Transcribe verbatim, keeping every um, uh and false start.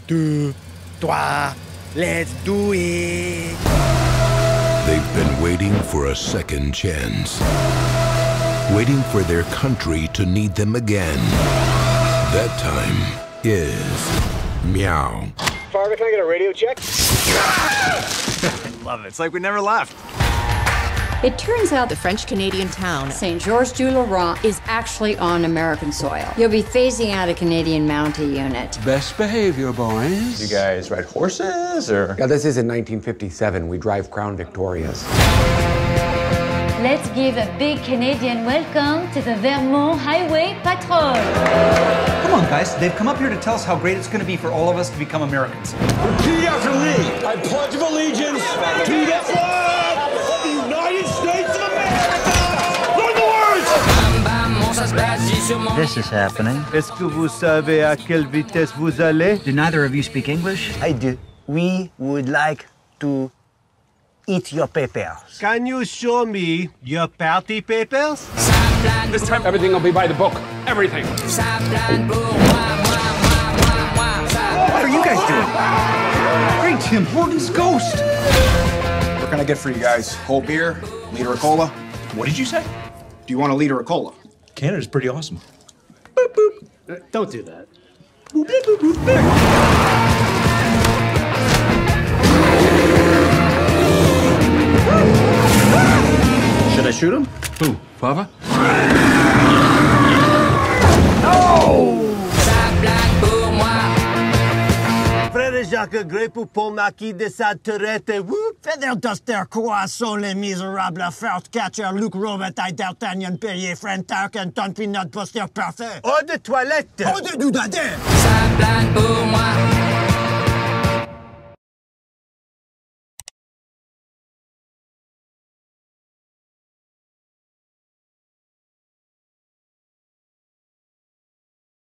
deux, trois, let's do it! They've been waiting for a second chance. Waiting for their country to need them again. That time is Meow. Farva, can I get a radio check? Love it. It's like we never left. It turns out the French-Canadian town Saint Georges du Laurent is actually on American soil. You'll be phasing out a Canadian Mountie unit. Best behavior, boys. You guys ride horses, or? Yeah, this is in nineteen fifty-seven. We drive Crown Victorias. Let's give a big Canadian welcome to the Vermont Highway Patrol. Come on, guys. They've come up here to tell us how great it's going to be for all of us to become Americans. Repeat after me. I pledge of allegiance to the flag of the United States of America. Learn the words! This is happening. Est-ce que vous savez à quelle vitesse vous allez? Do neither of you speak English? I do. We would like to eat your papers. Can you show me your party papers? This time, everything will be by the book. Everything. What are you guys doing? Great Tim Hortons ghost. What can I get for you guys? Cold beer, liter of cola. What did you say? Do you want a liter of cola? Canada's pretty awesome. Boop, boop. Uh, don't do that. Boop, boop, boop, boop. Should I shoot him? Who? Farva? Frère Jacques Grey pour Paul Marquis de Saturette. Whoop! Feather Duster, Croissant, Les Misérables, First Catcher, Luc Robitaille, D'Artagnan, Perrier, Friend Tarkenton, Peanut Buster, Parfait. Eau de toilette! Eau de doudadin!